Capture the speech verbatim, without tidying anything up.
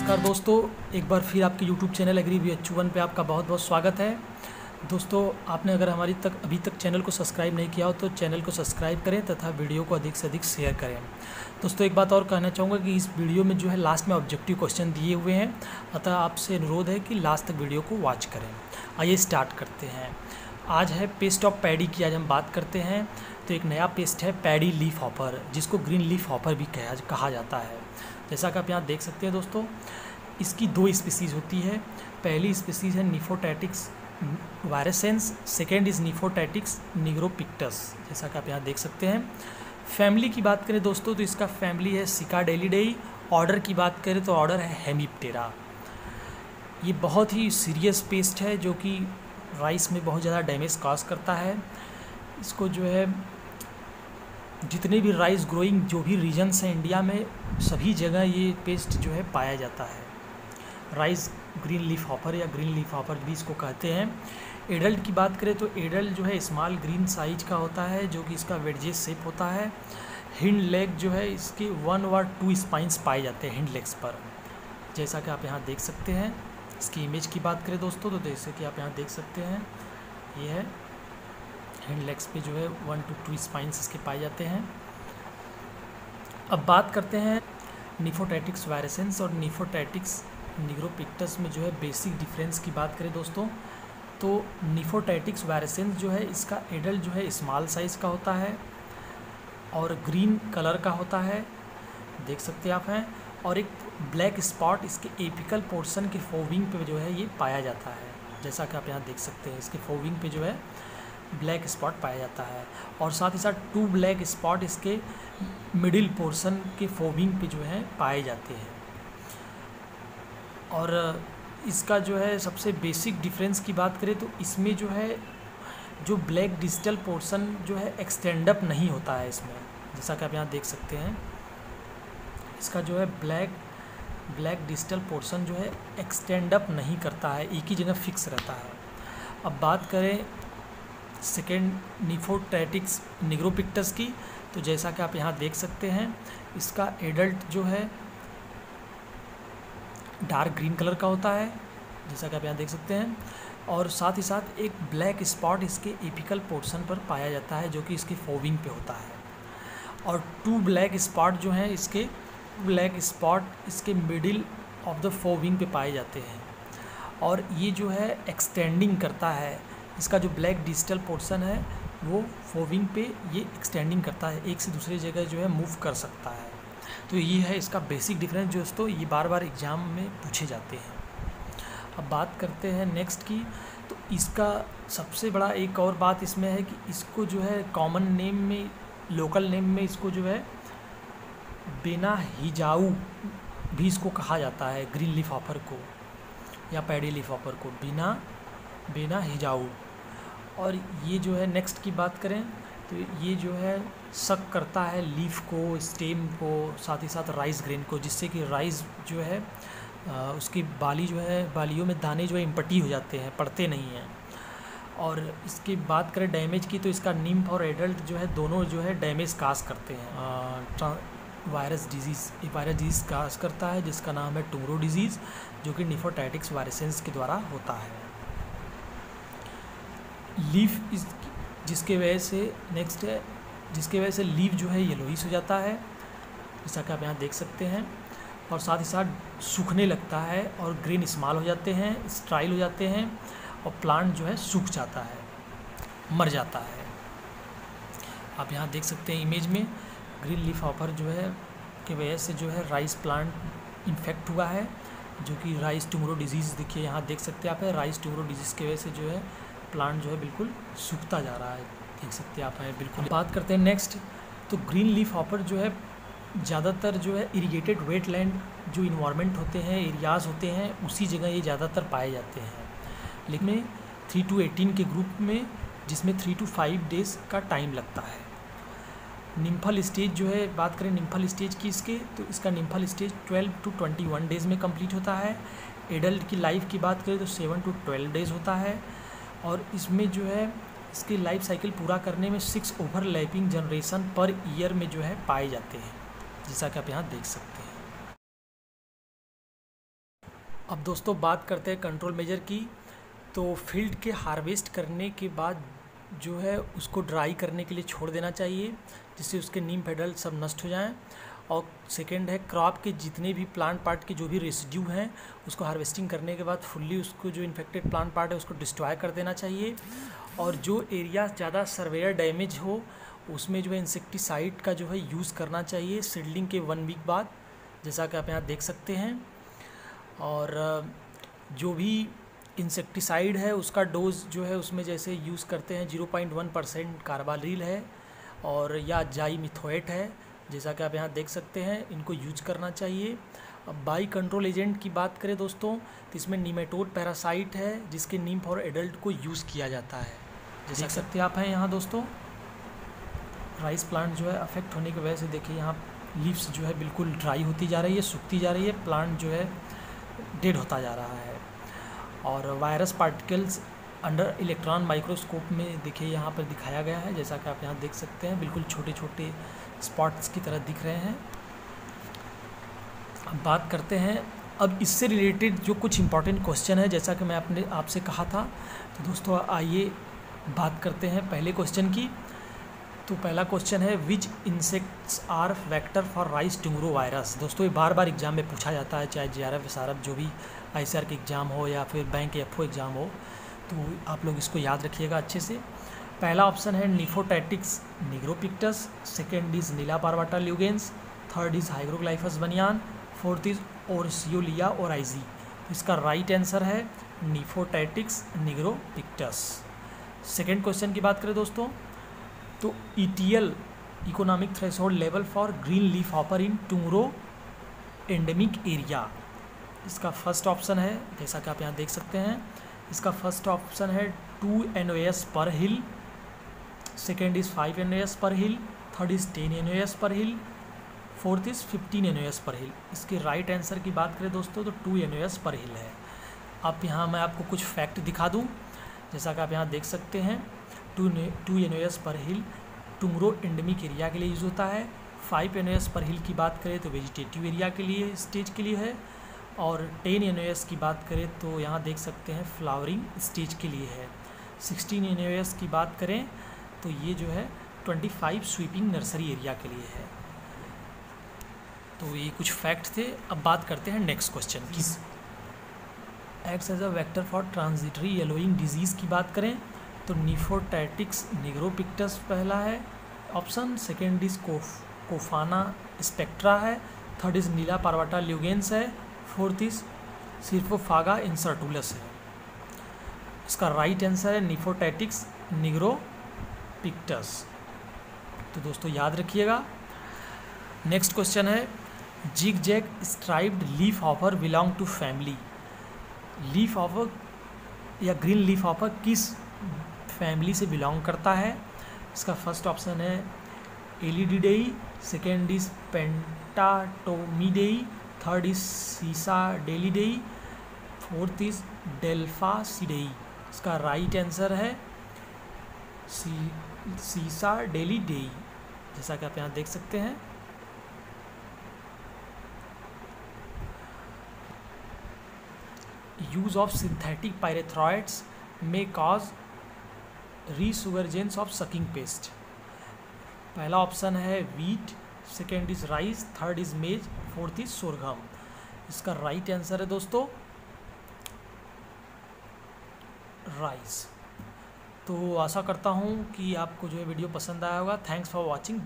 नमस्कार दोस्तों, एक बार फिर आपके YouTube channel agri V H one पे आपका बहुत बहुत स्वागत है। दोस्तों, आपने अगर हमारी तक अभी तक चैनल को सब्सक्राइब नहीं किया हो तो चैनल को सब्सक्राइब करें तथा वीडियो को अधिक से अधिक शेयर करें। दोस्तों, एक बात और कहना चाहूँगा कि इस वीडियो में जो है लास्ट में ऑब्जेक्टिव क्वेश्चन दिए हुए हैं, अतः आपसे अनुरोध है कि लास्ट तक वीडियो को वॉच करें। आइए स्टार्ट करते हैं। आज है पेस्ट ऑफ पैडी की आज हम बात करते हैं। तो एक नया पेस्ट है पैडी लीफ हॉपर, जिसको ग्रीन लीफ हॉपर भी कहा कहा जाता है। जैसा कि आप यहाँ देख सकते हैं दोस्तों, इसकी दो स्पीसीज़ होती है। पहली स्पीसीज़ है निफोटैटिक्स वायरेसेंस, सेकेंड इज़ निफोटैटिक्स निग्रोपिक्टस। जैसा कि आप यहाँ देख सकते हैं। फैमिली की बात करें दोस्तों तो इसका फैमिली है सिकाडेलिडेई। ऑर्डर की बात करें तो ऑर्डर है हेमिप्टेरा। ये बहुत ही सीरियस पेस्ट है जो कि राइस में बहुत ज़्यादा डैमेज कॉज करता है। इसको जो है जितने भी राइस ग्रोइंग जो भी रीजन्स हैं इंडिया में, सभी जगह ये पेस्ट जो है पाया जाता है। राइस ग्रीन लीफ हॉपर या ग्रीन लीफ हॉपर भी इसको कहते हैं। एडल्ट की बात करें तो एडल्ट जो है स्मॉल ग्रीन साइज का होता है, जो कि इसका वेडजेस शेप होता है। हिंड लेग जो है इसके वन व टू स्पाइंस पाए जाते हैं हिंड लेग्स पर, जैसा कि आप यहाँ देख सकते हैं। इसकी इमेज की बात करें दोस्तों तो जैसे कि आप यहाँ देख सकते हैं, ये है हैंड लेग्स पे जो है वन टू टू स्पाइंस इसके पाए जाते हैं। अब बात करते हैं निफोटैटिक्स वायरेसेंस और निफोटैटिक्स निग्रोपिक्टस में जो है बेसिक डिफरेंस की बात करें दोस्तों तो निफोटैटिक्स वायरेसेंस जो है इसका एडल्ट जो है स्मॉल साइज़ का होता है और ग्रीन कलर का होता है, देख सकते हैं आप हैं। और एक ब्लैक स्पॉट इसके एपिकल पोर्शन के फोविंग पे जो है ये पाया जाता है, जैसा कि आप यहाँ देख सकते हैं। इसके फोविंग पे जो है ब्लैक स्पॉट पाया जाता है और साथ ही साथ टू ब्लैक स्पॉट इसके मिडिल पोर्शन के फोविंग पे जो है पाए जाते हैं। और इसका जो है सबसे बेसिक डिफरेंस की बात करें तो इसमें जो है जो ब्लैक डिजिटल पोर्शन जो है एक्सटेंड अप नहीं होता है इसमें, जैसा कि आप यहाँ देख सकते हैं। इसका जो है ब्लैक ब्लैक डिजिटल पोर्शन जो है एक्सटेंड अप नहीं करता है, एक ही जगह फिक्स रहता है। अब बात करें सेकेंड निफोटैटिक्स निग्रोपिक्टस की, तो जैसा कि आप यहाँ देख सकते हैं, इसका एडल्ट जो है डार्क ग्रीन कलर का होता है, जैसा कि आप यहाँ देख सकते हैं। और साथ ही साथ एक ब्लैक स्पॉट इसके एपिकल पोर्शन पर पाया जाता है, जो कि इसके फोविंग पे होता है। और टू ब्लैक स्पॉट जो हैं इसके ब्लैक स्पॉट इसके मिडिल ऑफ द फोविंग पे पाए जाते हैं। और ये जो है एक्सटेंडिंग करता है, इसका जो ब्लैक डिजिटल पोर्शन है वो फोविंग पे ये एक्सटेंडिंग करता है, एक से दूसरी जगह जो है मूव कर सकता है। तो ये है इसका बेसिक डिफरेंस दोस्तों, ये बार बार एग्ज़ाम में पूछे जाते हैं। अब बात करते हैं नेक्स्ट की, तो इसका सबसे बड़ा एक और बात इसमें है कि इसको जो है कॉमन नेम में, लोकल नेम में इसको जो है बेना हिजाऊ भी इसको कहा जाता है, ग्रीन लीफ हॉपर को या पैडी लीफ हॉपर को, बिना बेना हिजाऊ। और ये जो है नेक्स्ट की बात करें तो ये जो है सक करता है लीफ को, स्टेम को, साथ ही साथ राइस ग्रेन को, जिससे कि राइस जो है आ, उसकी बाली जो है बालियों में दाने जो है इम्पटी हो जाते हैं, पड़ते नहीं हैं। और इसकी बात करें डैमेज की तो इसका निम्फ और एडल्ट जो है दोनों जो है डैमेज काज करते हैं। वायरस डिजीज़ एक वायरस डिजीज़ काज करता है जिसका नाम है टुमरो डिजीज़, जो कि निफोटैटिक्स वायरेसेंस के द्वारा होता है। लीफ इस जिसके वजह से नेक्स्ट है जिसके वजह से लीफ जो है येलोइश हो जाता है, जैसा कि आप यहाँ देख सकते हैं। और साथ ही साथ सूखने लगता है और ग्रीन स्मॉल हो जाते हैं, स्ट्राइल हो जाते हैं और प्लांट जो है सूख जाता है, मर जाता है। आप यहाँ देख सकते हैं इमेज में, ग्रीन लीफ हॉपर जो है की वजह से जो है राइस प्लांट इन्फेक्ट हुआ है, जो कि राइस टुमरो डिजीज़, देखिए यहाँ देख सकते हैं आप, राइस टुमरो डिजीज़ की वजह से जो है प्लांट जो है बिल्कुल सूखता जा रहा है, देख सकते हैं आप हैं बिल्कुल। बात करते हैं नेक्स्ट, तो ग्रीन लीफ हॉपर जो है ज़्यादातर जो है इरिगेटेड वेटलैंड जो इन्वायरमेंट होते हैं, एरियाज़ होते हैं, उसी जगह ये ज़्यादातर पाए जाते हैं। लेकिन थ्री टू एटीन के ग्रुप में, जिसमें थ्री टू फाइव डेज़ का टाइम लगता है। निम्फल स्टेज जो है, बात करें निम्फल स्टेज की इसके, तो इसका nymphal stage twelve to twenty one days में कंप्लीट होता है। एडल्ट की लाइफ की बात करें तो सेवन टू ट्वेल्व डेज़ होता है। और इसमें जो है इसकी लाइफ साइकिल पूरा करने में six overlapping generation per year में जो है पाए जाते हैं, जैसा कि आप यहाँ देख सकते हैं। अब दोस्तों बात करते हैं कंट्रोल मेजर की। तो फील्ड के हार्वेस्ट करने के बाद जो है उसको ड्राई करने के लिए छोड़ देना चाहिए, जिससे उसके नीम पेडल सब नष्ट हो जाएं। और सेकंड है क्रॉप के जितने भी प्लांट पार्ट के जो भी रेसिड्यू हैं उसको हार्वेस्टिंग करने के बाद फुल्ली उसको जो इन्फेक्टेड प्लांट पार्ट है उसको डिस्ट्रॉय कर देना चाहिए। और जो एरिया ज़्यादा सर्वेयर डैमेज हो उसमें जो है इंसेक्टिसाइड का जो है यूज़ करना चाहिए सीडलिंग के वन वीक बाद, जैसा कि आप यहाँ देख सकते हैं। और जो भी इंसेक्टिसाइड है उसका डोज जो है उसमें जैसे यूज़ करते हैं zero point one percent carbaryl है और या जाइमिथोएट है, जैसा कि आप यहाँ देख सकते हैं। इनको यूज करना चाहिए। अब बाई कंट्रोल एजेंट की बात करें दोस्तों तो इसमें नीमेटोड पैरासाइट है जिसके नीम फॉर एडल्ट को यूज़ किया जाता है, जैसा देख सकते हैं आप हैं यहाँ दोस्तों। राइस प्लांट जो है अफेक्ट होने की वजह से देखिए यहाँ लीव्स जो है बिल्कुल ड्राई होती जा रही है, सूखती जा रही है, प्लांट जो है डेड होता जा रहा है। और virus particles under electron microscope में देखिए यहाँ पर दिखाया गया है, जैसा कि आप यहाँ देख सकते हैं, बिल्कुल छोटे छोटे स्पॉट्स की तरह दिख रहे हैं। अब बात करते हैं अब इससे रिलेटेड जो कुछ इंपॉर्टेंट क्वेश्चन है, जैसा कि मैं अपने आपसे कहा था। तो दोस्तों आइए बात करते हैं पहले क्वेश्चन की। तो पहला क्वेश्चन है which insects are vector for rice tungro virus. दोस्तों ये बार बार एग्जाम में पूछा जाता है, चाहे J R F S R F जो भी आई सी आर के एग्ज़ाम हो या फिर बैंक एफ ओ एग्ज़ाम हो, तो आप लोग इसको याद रखिएगा अच्छे से। पहला ऑप्शन है Nephotettix nigropictus, second is Nilaparvata lugens, third is हाइग्रोग्लाइफस बनियान, फोर्थ इज़ ओरसियोलिया ओराइजी। तो इसका राइट आंसर है निफोटैटिक्स निग्रोपिक्टस। सेकेंड क्वेश्चन की बात करें दोस्तों तो E T L economic threshold level for green leaf hopper in tungro endemic area. इसका फर्स्ट ऑप्शन है, जैसा कि आप यहाँ देख सकते हैं, इसका फर्स्ट ऑप्शन है two N O S per hill, second is five N O S per hill, third is ten N O S per hill, fourth is fifteen N O S per hill. इसके right answer की बात करें दोस्तों तो to N O S per हिल है। अब यहाँ मैं आपको कुछ फैक्ट दिखा दूँ, जैसा कि आप यहाँ देख सकते हैं। Two two N O S per hill टुंगरो endemic area के लिए यूज़ होता है। Five N O S per हिल की बात करें तो वेजिटेटिव एरिया के लिए स्टेज के लिए है। और टेन एन ओ एस की बात करें तो यहाँ देख सकते हैं फ्लावरिंग स्टेज के लिए है। सिक्सटीन एन ओ एस की बात करें तो ये जो है twenty five sweeping nursery area के लिए है। तो ये कुछ फैक्ट थे। अब बात करते हैं नेक्स्ट क्वेश्चन की। Acts as a vector for transitory yellowing disease की बात करें तो निफोटैटिक्स निग्रोपिक्टस पहला है ऑप्शन, सेकेंड इज कोफ कोफाना स्पेक्ट्रा है, third is Nilaparvata lugens है, फोर्थ इज सिर्फोफागा इंसर्टुलस है। इसका राइट आंसर है निफोटैटिक्स निग्रोपिक्टस। तो दोस्तों याद रखिएगा। नेक्स्ट क्वेश्चन है zigzag striped leaf hopper belong to family. Leaf hopper या ग्रीन लीफ हॉपर किस फैमिली से बिलोंग करता है? इसका फर्स्ट ऑप्शन है Alydidae, second is Pentatomidae, third is Cicadellidae, fourth is Delphacidae. इसका राइट आंसर है सी सीसाडेलिडेई, जैसा कि आप यहाँ देख सकते हैं। Use of synthetic pyrethroids may cause resurgence of sucking pest। पहला ऑप्शन है wheat, second is rice, third is maize, fourth is sorghum. इसका राइट आंसर है दोस्तों राइस। तो आशा करता हूँ कि आपको जो है वीडियो पसंद आया होगा। Thanks for watching.